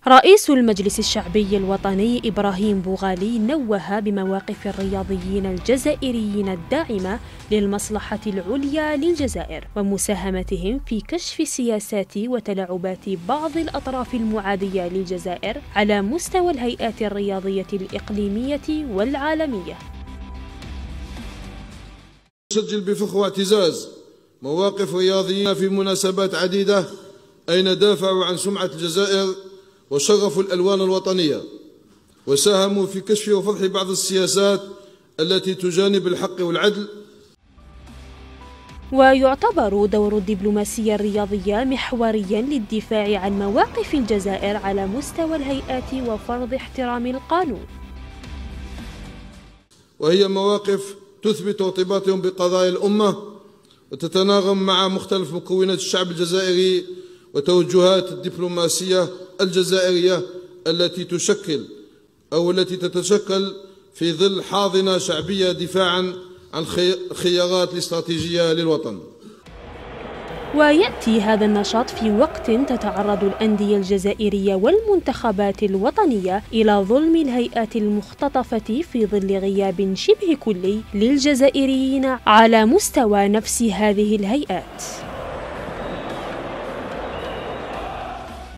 رئيس المجلس الشعبي الوطني إبراهيم بوغالي نوه بمواقف الرياضيين الجزائريين الداعمة للمصلحة العليا للجزائر ومساهمتهم في كشف سياسات وتلاعبات بعض الأطراف المعادية للجزائر على مستوى الهيئات الرياضية الإقليمية والعالمية. نسجل بفخر واعتزاز مواقف رياضيين في مناسبات عديدة أين دافعوا عن سمعة الجزائر وشرفوا الألوان الوطنية وساهموا في كشف وفضح بعض السياسات التي تجانب الحق والعدل. ويعتبر دور الدبلوماسية الرياضية محوريا للدفاع عن مواقف الجزائر على مستوى الهيئات وفرض احترام القانون، وهي مواقف تثبت ارتباطهم بقضايا الأمة وتتناغم مع مختلف مكونات الشعب الجزائري وتوجهات الدبلوماسية الجزائرية التي تتشكل في ظل حاضنة شعبية دفاعا عن الخيارات الاستراتيجية للوطن. ويأتي هذا النشاط في وقت تتعرض الأندية الجزائرية والمنتخبات الوطنية إلى ظلم الهيئات المختطفة في ظل غياب شبه كلي للجزائريين على مستوى نفس هذه الهيئات.